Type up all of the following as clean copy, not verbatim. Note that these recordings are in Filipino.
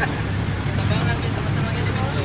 Tabangan natin sa masamang elemento.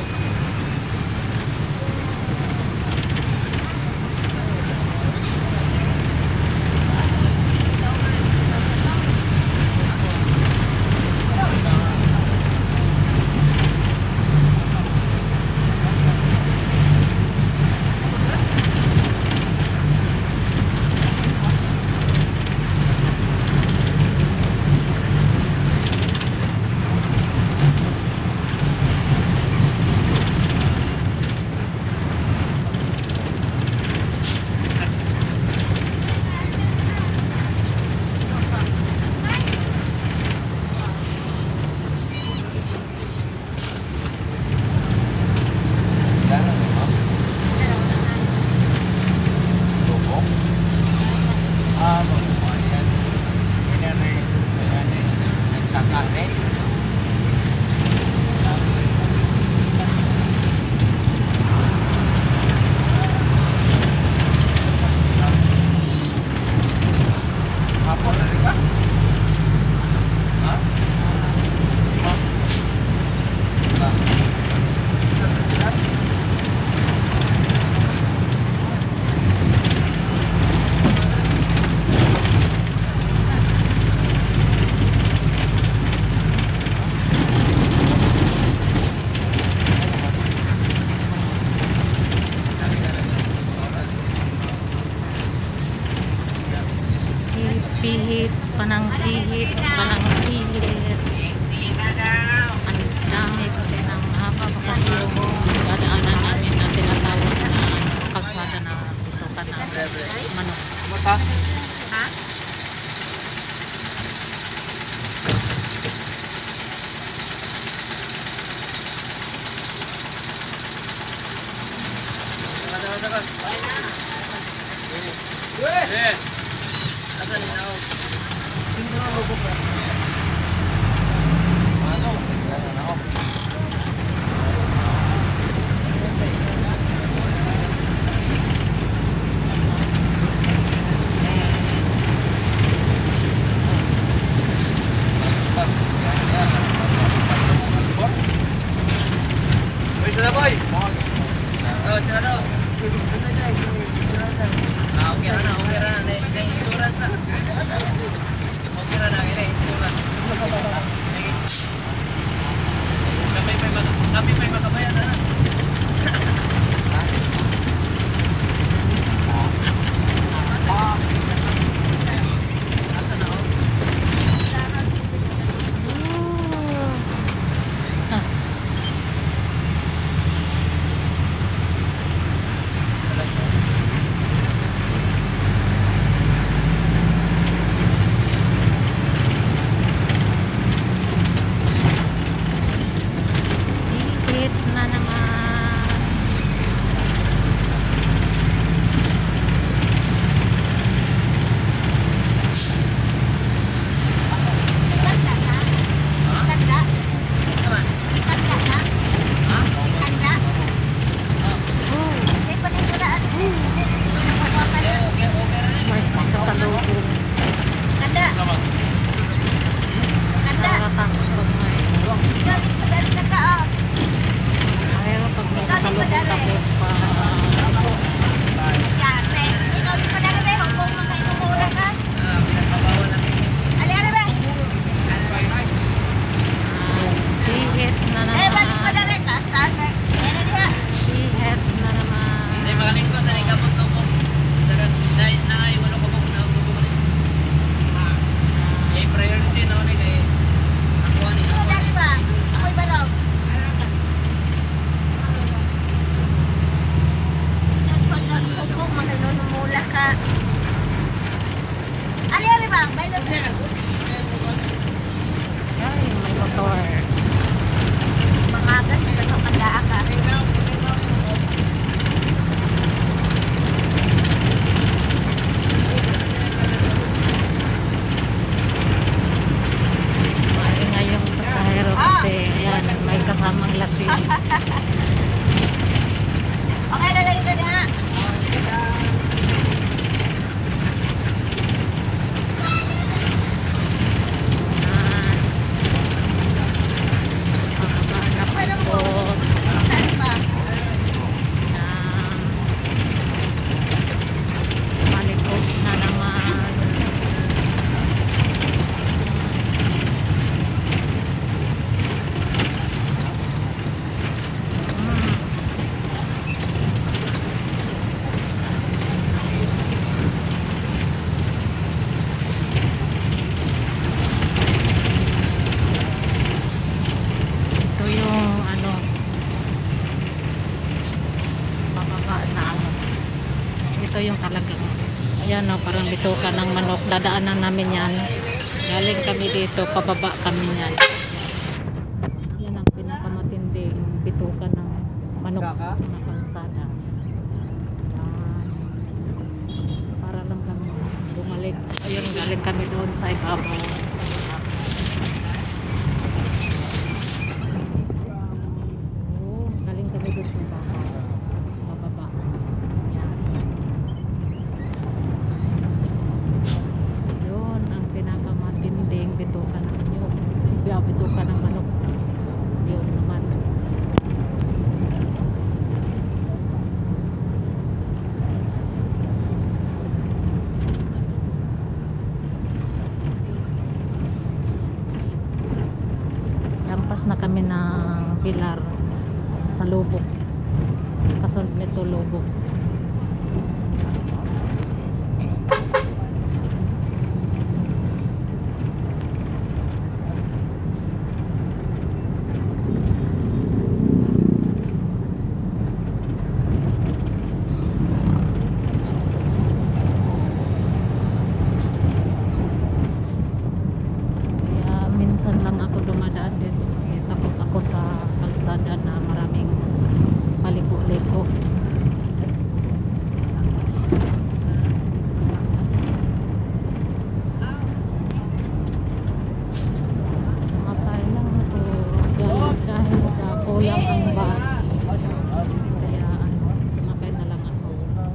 Pihit, panang pihit, panang pihit. Ang dami kasi ng haba pa kasi yung dadaanan namin na tinatawag na kalsada na tutukan na manok. Ha? Asan yun ako? Sino na logo pa? Ano? Asan ako? Uy, sila boy! Oh, sila daw. Okay na. Na-insurance na. Okay na, na-insurance. Kami may makabayan na. Asa na ako? Pihit na naman. Ikanda na? Ikanda? Naman. Ikanda na? Ha? Ikanda? Hindi pa din suraan. Hindi nakuha ka na. Okay May kasalubong. Kanda? Kanda? Nakakatakot pag may Ikaw din pa dali ka sa mayroon pag may kasalubong tapos pa Yate. Ikaw din pa dali ba? Huwag mo kainumura ka. Pinagbabawan natin. Ali, ano ba? pihit na Eh, balik ko naman. dali. Taas-taas eh. Ano diba? Pihit na naman. Hindi makalingkod na ikabot na po. Dahil na ay wala ko po na po. Eh, priority na ulit kay ako ni. Ikaw dali ba? Ako'y barog. Nagpag-upog, makinunumula ka. Ali, ano ba? Bailot na. Ay, may motor. Mangagat, nagpapandaan ka. Maingay yung pasahero kasi yan, may kasamang lasing. Okay, lalagay ka na. Ah, ito yung talagang, ayan o, parang bituka ng manok. Dadaanan namin yan. Galing kami dito, pababa kami yan. Yan ang pinakamatinding bituka ng manok na kalsada. Para lang kami bumalik. Ayun, galing kami doon sa ibabaw. Galing kami doon sa ibabaw. Tapos mababa. Yan. Yun ang pinakamatinding bituka ng nyug. Bituka ng manok. Yun naman. Lampas na kami ng pilar sa lubok. Kasunod nito lubok. Minsan lang ako dumadaan dito kasi takot ako sa kalsada na maraming paliko-liko. Sumakay lang ako dahil sa kulang ang bus. Kaya sumakay na lang ako.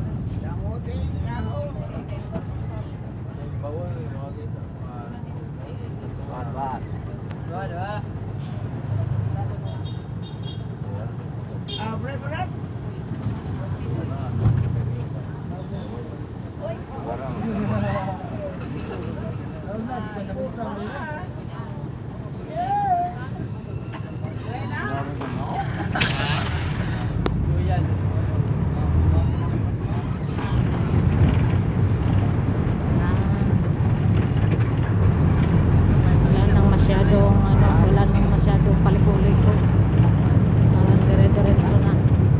Wala nang masyadong paliko-liko. Parang dire-diretso na.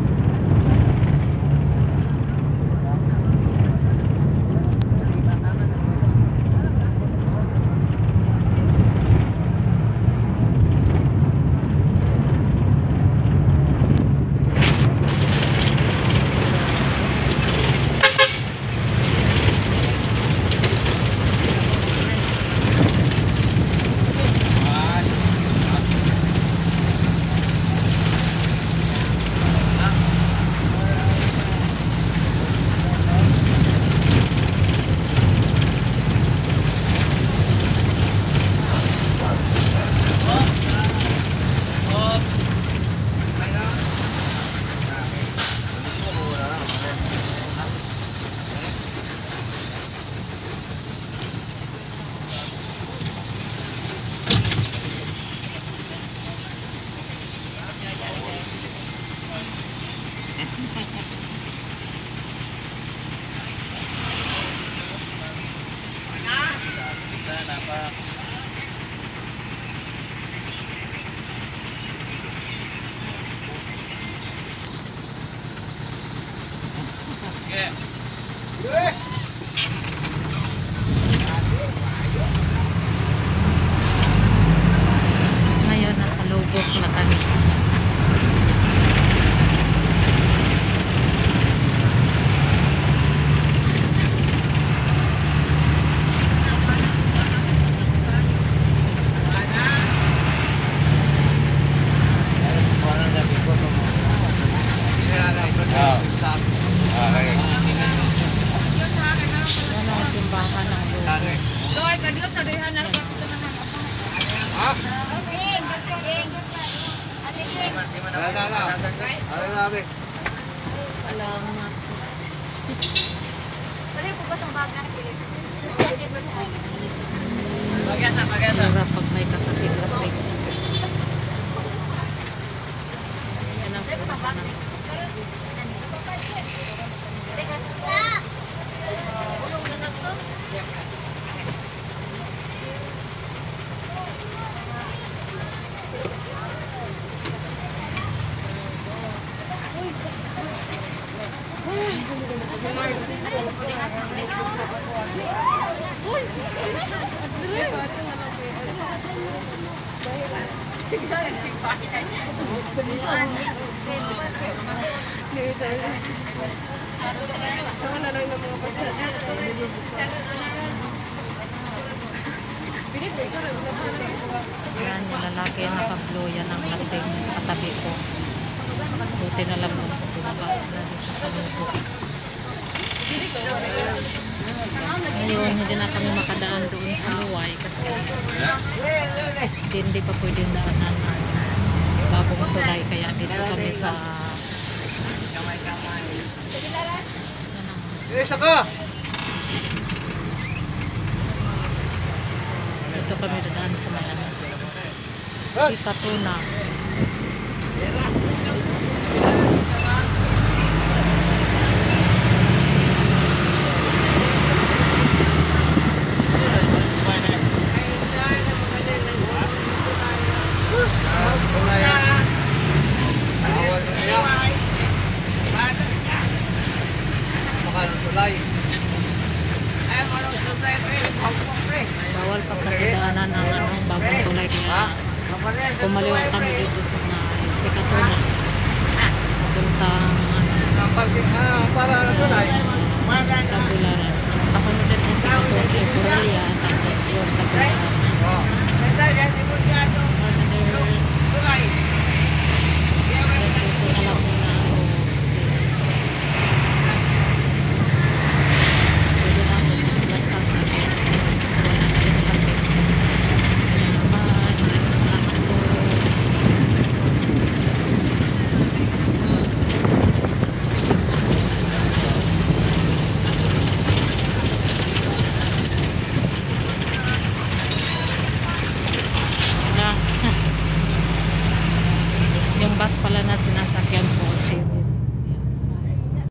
Ngayon nasa lubok na kami. Yan ang simbahan ng lubok. Doy, kadyo sa dihan na ito naman. Salamat. Sarap pag may kasakit-lasik. Yan ang simbahan ng Yan, yung lalaki nakabluya ng lasing katabi ko. Buti na lang kung lumabas na dito sa lubok. Ngayon, hindi na kami makadaan doon sa Luway kasi hindi pa pwedeng daanan ng bagong tulay. Kaya dito kami sa Isa ka! dito kami dadaan sa Malana. Si Patuna. Bawal pa kasi daanan ang bagong tulay kaya kumaliwa kami dito sa si Katuna. Papuntang Tagularan. Kasunod din si Katuna Ipuria tapos yung Tagularan. Partners. Dito na lang muna ako kasi pwede na ako basta sa akin. So wala na rin kasi. Kaya bye. Maraming salamat po. Yung bus pala na sinasakyan ko si